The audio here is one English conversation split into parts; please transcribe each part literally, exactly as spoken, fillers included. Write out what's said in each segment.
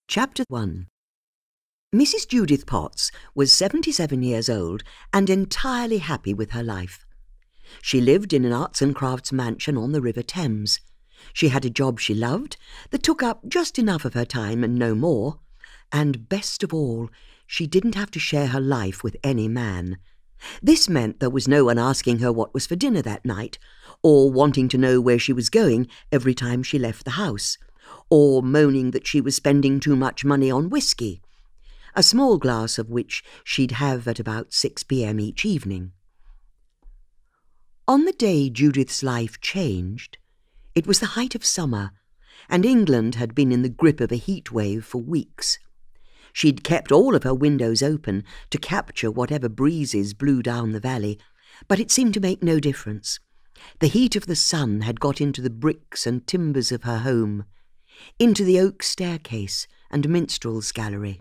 Chapter one. Missus Judith Potts was seventy-seven years old and entirely happy with her life. She lived in an arts and crafts mansion on the River Thames. She had a job she loved that took up just enough of her time and no more. And best of all, she didn't have to share her life with any man. This meant there was no one asking her what was for dinner that night, or wanting to know where she was going every time she left the house, or moaning that she was spending too much money on whisky, a small glass of which she'd have at about six p m each evening. On the day Judith's life changed, it was the height of summer, and England had been in the grip of a heat wave for weeks. She'd kept all of her windows open to capture whatever breezes blew down the valley, but it seemed to make no difference. The heat of the sun had got into the bricks and timbers of her home, into the oak staircase and minstrel's gallery.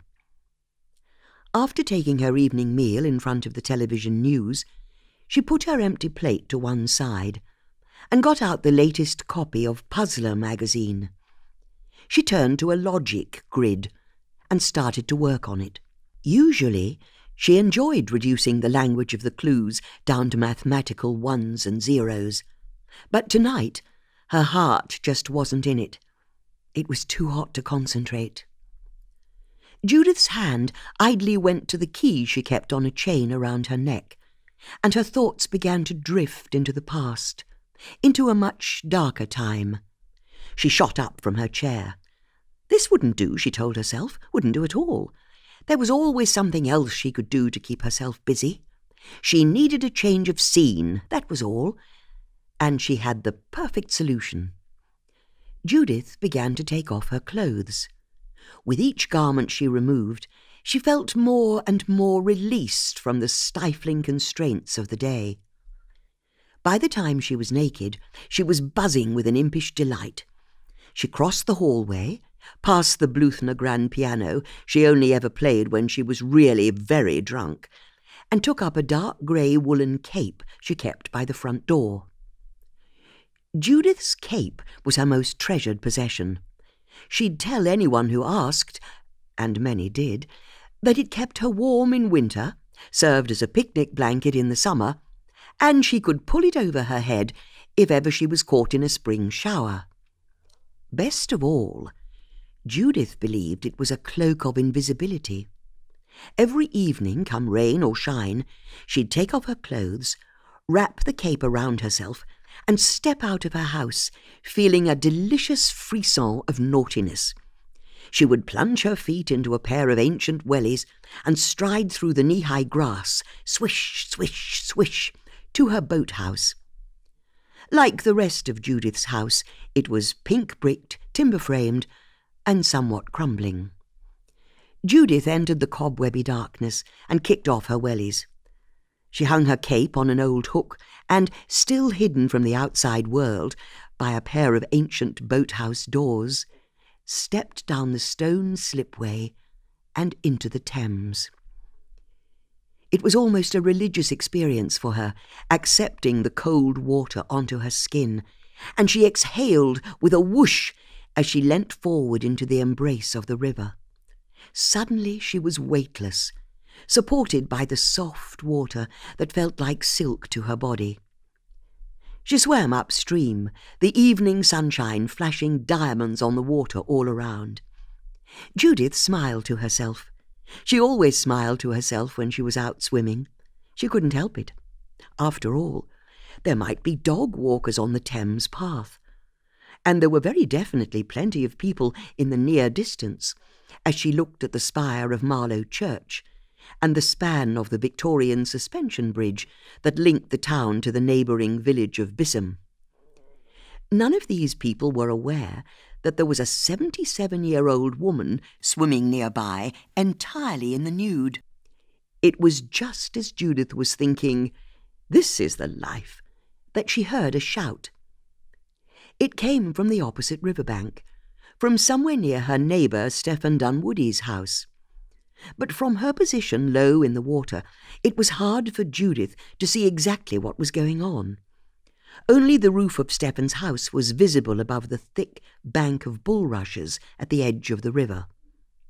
After taking her evening meal in front of the television news, she put her empty plate to one side and got out the latest copy of Puzzler magazine. She turned to a logic grid and started to work on it. Usually, she enjoyed reducing the language of the clues down to mathematical ones and zeros, but tonight her heart just wasn't in it. It was too hot to concentrate. Judith's hand idly went to the key she kept on a chain around her neck, and her thoughts began to drift into the past, into a much darker time. She shot up from her chair. This wouldn't do, she told herself, wouldn't do at all. There was always something else she could do to keep herself busy. She needed a change of scene, that was all, and she had the perfect solution. Judith began to take off her clothes. With each garment she removed, she felt more and more released from the stifling constraints of the day. By the time she was naked, she was buzzing with an impish delight. She crossed the hallway, past the Bluthner grand piano she only ever played when she was really very drunk, and took up a dark grey woolen cape she kept by the front door. Judith's cape was her most treasured possession. She'd tell anyone who asked, and many did, that it kept her warm in winter, served as a picnic blanket in the summer, and she could pull it over her head if ever she was caught in a spring shower. Best of all, Judith believed it was a cloak of invisibility. Every evening, come rain or shine, she'd take off her clothes, wrap the cape around herself, and step out of her house, feeling a delicious frisson of naughtiness. She would plunge her feet into a pair of ancient wellies and stride through the knee-high grass, swish, swish, swish, to her boathouse. Like the rest of Judith's house, it was pink-bricked, timber-framed, and somewhat crumbling. Judith entered the cobwebby darkness and kicked off her wellies. She hung her cape on an old hook and, still hidden from the outside world by a pair of ancient boathouse doors, stepped down the stone slipway and into the Thames. It was almost a religious experience for her, accepting the cold water onto her skin, and she exhaled with a whoosh as she leant forward into the embrace of the river. Suddenly she was weightless, supported by the soft water that felt like silk to her body. She swam upstream, the evening sunshine flashing diamonds on the water all around. Judith smiled to herself. She always smiled to herself when she was out swimming. She couldn't help it. After all, there might be dog walkers on the Thames path, and there were very definitely plenty of people in the near distance as she looked at the spire of Marlow Church and the span of the Victorian suspension bridge that linked the town to the neighbouring village of Bissam. None of these people were aware that there was a seventy-seven-year-old woman swimming nearby, entirely in the nude. It was just as Judith was thinking, "This is the life," that she heard a shout. It came from the opposite riverbank, from somewhere near her neighbour Stephen Dunwoody's house. But from her position low in the water, it was hard for Judith to see exactly what was going on. Only the roof of Stephen's house was visible above the thick bank of bulrushes at the edge of the river.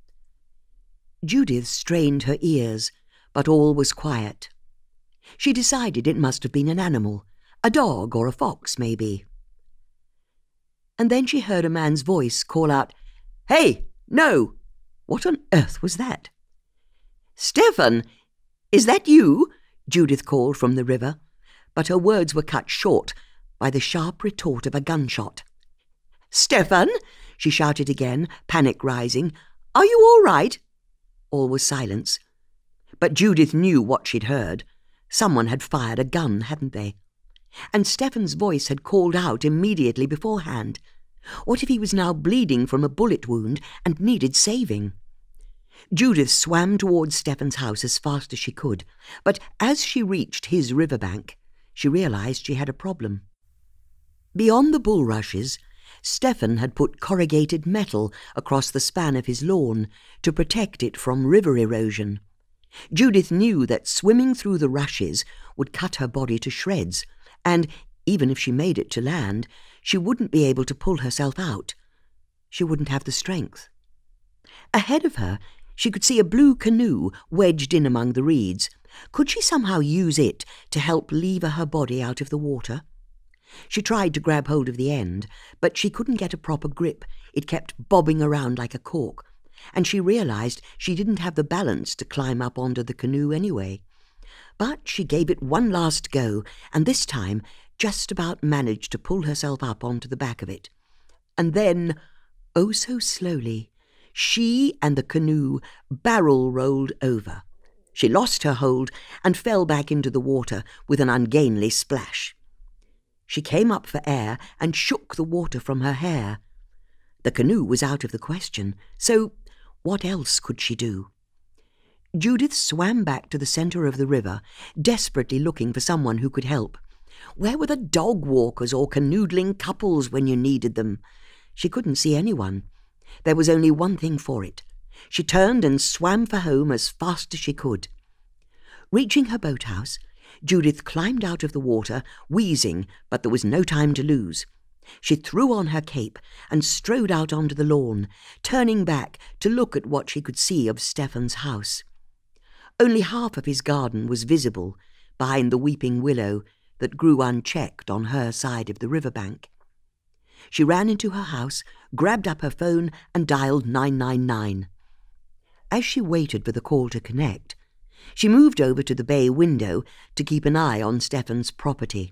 Judith strained her ears, but all was quiet. She decided it must have been an animal, a dog or a fox, maybe. And then she heard a man's voice call out, "Hey, no!" What on earth was that? "Stephen, is that you?" Judith called from the river, but her words were cut short by the sharp retort of a gunshot. "Stephen," she shouted again, panic rising, "are you all right?" All was silence. But Judith knew what she'd heard. Someone had fired a gun, hadn't they? And Stephen's voice had called out immediately beforehand. What if he was now bleeding from a bullet wound and needed saving? Judith swam towards Stephen's house as fast as she could, but as she reached his riverbank, she realized she had a problem. Beyond the bulrushes, Stephen had put corrugated metal across the span of his lawn to protect it from river erosion. Judith knew that swimming through the rushes would cut her body to shreds, and, even if she made it to land, she wouldn't be able to pull herself out. She wouldn't have the strength. Ahead of her, she could see a blue canoe wedged in among the reeds. Could she somehow use it to help lever her body out of the water? She tried to grab hold of the end, but she couldn't get a proper grip. It kept bobbing around like a cork, and she realized she didn't have the balance to climb up onto the canoe anyway. But she gave it one last go, and this time just about managed to pull herself up onto the back of it. And then, oh so slowly, she and the canoe barrel-rolled over. She lost her hold and fell back into the water with an ungainly splash. She came up for air and shook the water from her hair. The canoe was out of the question, so what else could she do? Judith swam back to the centre of the river, desperately looking for someone who could help. Where were the dog-walkers or canoodling couples when you needed them? She couldn't see anyone. There was only one thing for it. She turned and swam for home as fast as she could. Reaching her boathouse, Judith climbed out of the water, wheezing, but there was no time to lose. She threw on her cape and strode out onto the lawn, turning back to look at what she could see of Stephen's house. Only half of his garden was visible behind the weeping willow that grew unchecked on her side of the riverbank. She ran into her house, grabbed up her phone and dialed nine nine nine. As she waited for the call to connect, she moved over to the bay window to keep an eye on Stephen's property.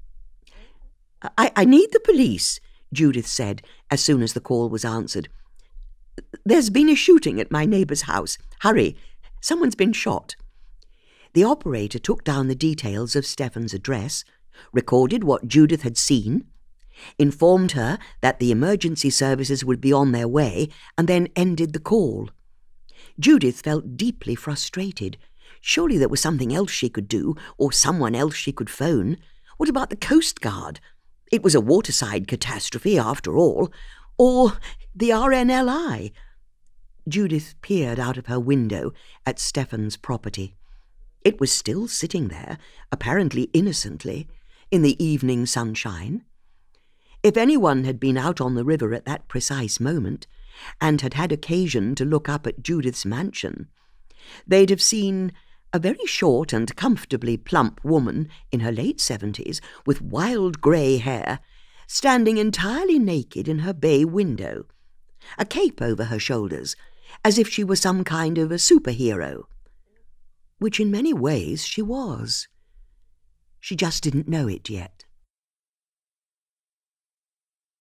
I, I need the police, Judith said as soon as the call was answered. There's been a shooting at my neighbour's house. Hurry, someone's been shot. The operator took down the details of Stephen's address, recorded what Judith had seen, informed her that the emergency services would be on their way, and then ended the call. Judith felt deeply frustrated. Surely there was something else she could do, or someone else she could phone. What about the Coast Guard? It was a waterside catastrophe after all. Or the R N L I. Judith peered out of her window at Stephen's property. It was still sitting there, apparently innocently, in the evening sunshine. If anyone had been out on the river at that precise moment, and had had occasion to look up at Judith's mansion, they'd have seen a very short and comfortably plump woman in her late seventies, with wild grey hair, standing entirely naked in her bay window, a cape over her shoulders, as if she were some kind of a superhero, which in many ways she was. She just didn't know it yet.